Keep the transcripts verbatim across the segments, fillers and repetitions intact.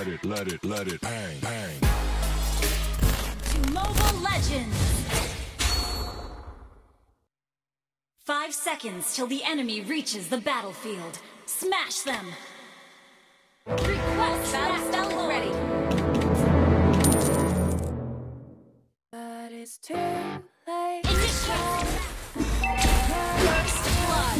let it, let it, let it bang, bang. To Mobile Legends! Five seconds till the enemy reaches the battlefield. Smash them! Request battle style ready! But it's too late. Initiate! First blood!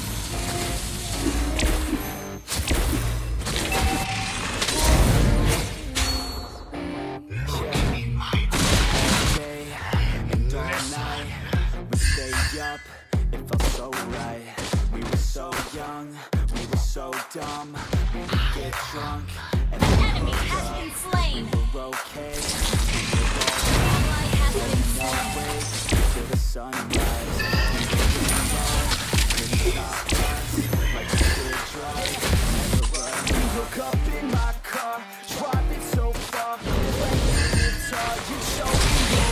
Day and all night, we stayed up, it felt so right. We were so young, we were so dumb. We would get drunk and An enemy has been slain! we were okay. Ally has been No slain! way till the sunrise. We stop us like a teardrop. We look up in my car, driving so far. Playing guitar, you show me your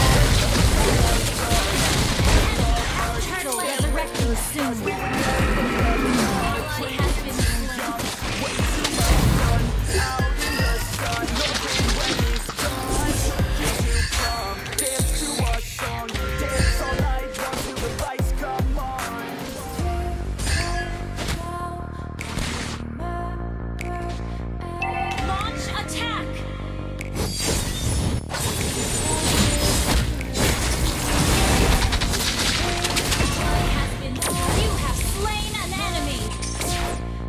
Turtle resurrecting soon! Ally has been slain! way too much fun out in the sun. Knowing when it's gone, get you pumped, dance to our song, dance all night long till the lights come on. Launch attack! Ally has been slain! You have slain an enemy!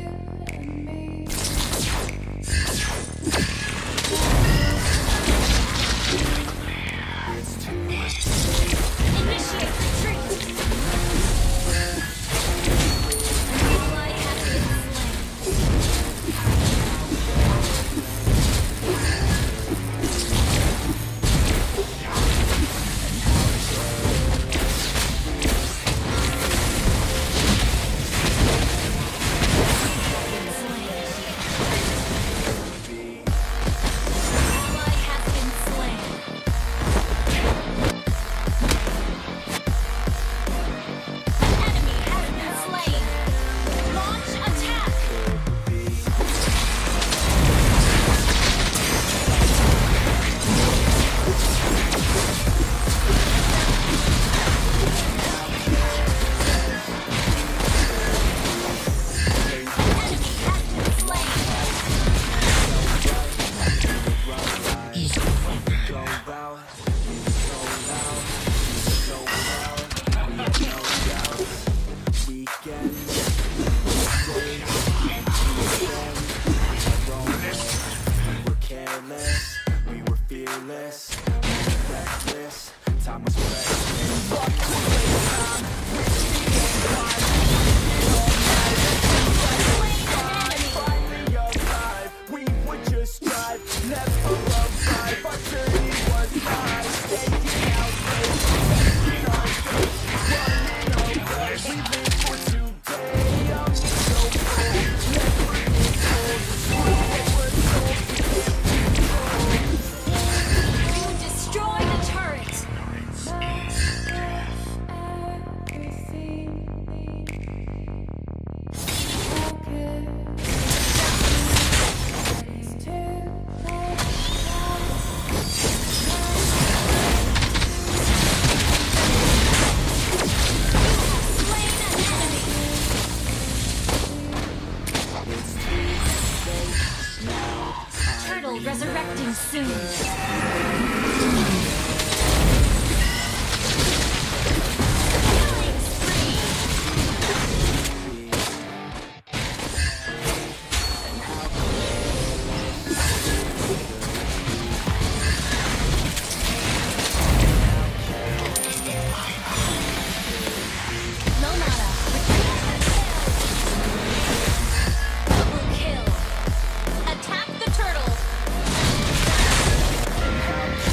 It's too Initiate retreat! Ally has been slain! Ally has been slain! Enemy has been slain! Launch attack! Enemy has been slain! go out, we were so loud, we were so loud, we had no doubt. Weekends, days, weekend, our own way. We were careless, we were fearless, we were reckless, time was precious. Fuck to waste time, finally alive, we would just drive, never arrive. Our journey was high, taking out waves, taking our space, running away. We live for today, I'm so cold, never get cold. Screw what we're told. You destroy the turret! Slain an enemy! It's too late now. Turtle resurrecting soon! Killing spree! Monata! Double kill! Attack the turtle!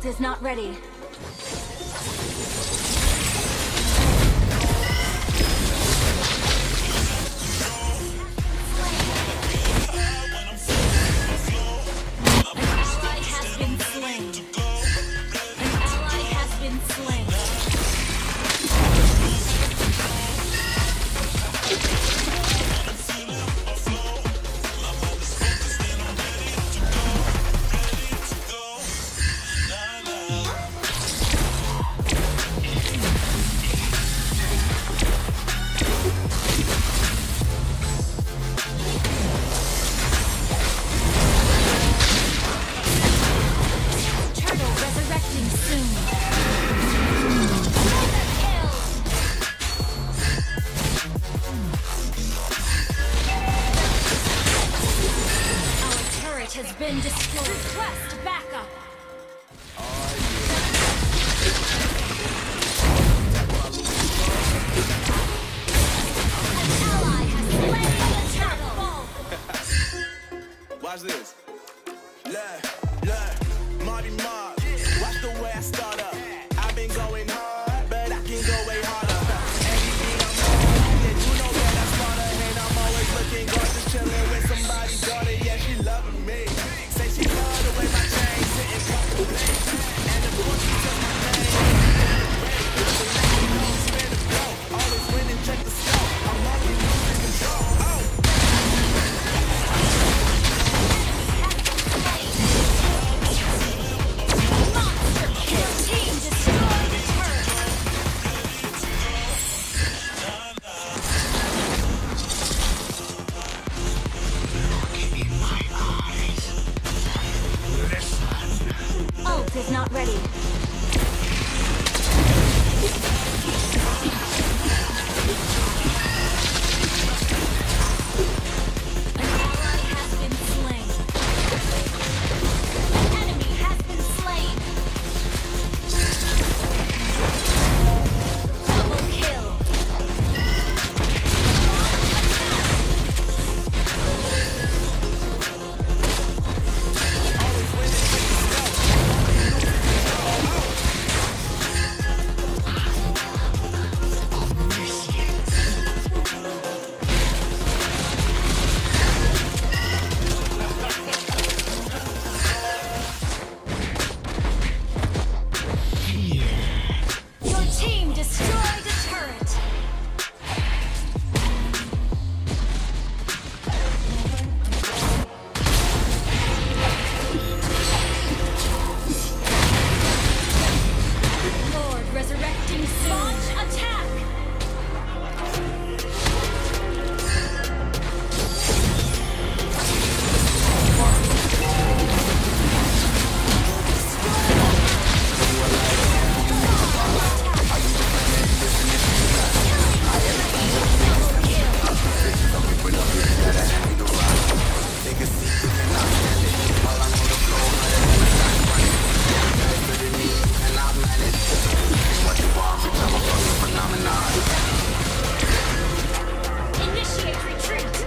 is not ready. Has been destroyed. Request backup. An ally has slain the turtle. Watch this. Look, look, Marty Mark. Watch the way I start up. I've been going hard, but I can go way harder. Everything I'm on, yeah, you know that I'm smarter, and I'm always looking gorgeous, chilling with somebody's daughter. Yeah, she loving me. Say she love the way my chain sitting properly. And of course she took my name. Spin the flow, always winning, check the scope. I'm only losing control. Oh. Ult is not ready. An ally has been slain. An enemy has been slain. Double kill. Your team destroyed a turret. Lord resurrecting soon. Launch attack. Initiate retreat.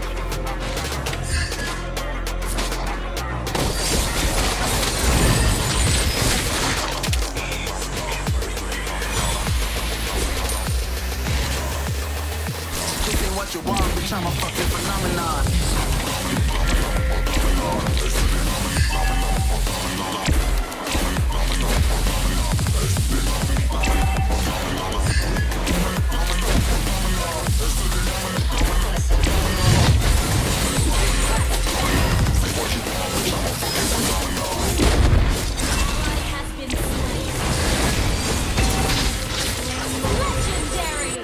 This ain't what you want, bitch, I'm a fucking phenomenon. Ally has been slain. Legendary.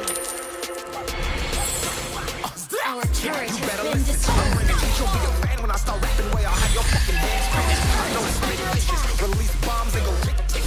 Our turret has been destroyed. You'll be a fan when I start rapping way. I'll have your fucking hands cracked. I know it's big vicious. Release bombs and go tick tick.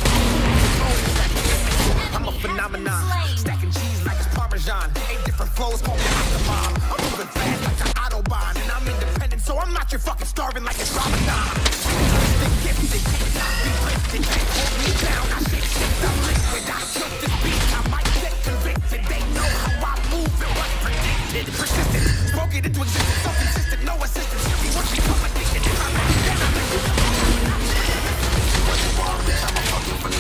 I'm a phenomenon. Stacking cheese like it's Parmesan. Eight different flows, call me the mom. I'm moving fast like an Autobahn. And I'm independent, so I'm not your fucking starving like it's Ramadan. They gifted, be lifted, can't hold me down. I shake shit, I'm liquid. I killed this beat, I might get convicted. They know how I move and what's predicted. Persistent, spoke it into existence, so consistent, no assistance. Hear me once you come addicted. If I'm not, then I'm like, what you want, bitch, I'm a fucking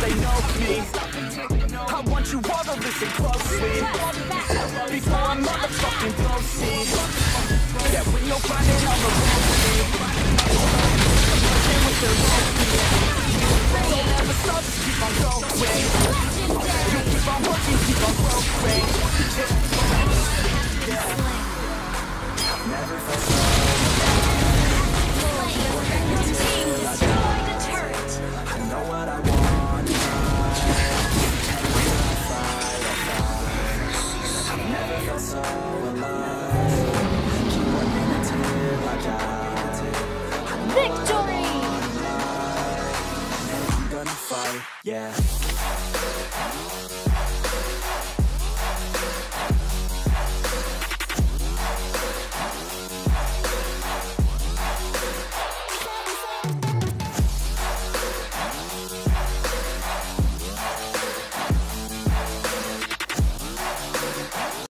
they know me. I want you all to listen closely before I motherfucking proceed. Yeah, when you're grinding on the road with me, with their don't ever stop, just keep on going. You keep on working, keep on growing. Yeah. Never felt so Your team destroyed the turret. I know what I want. I've never felt so alive. Keep working until I die. Victory! I'm gonna fight, yeah.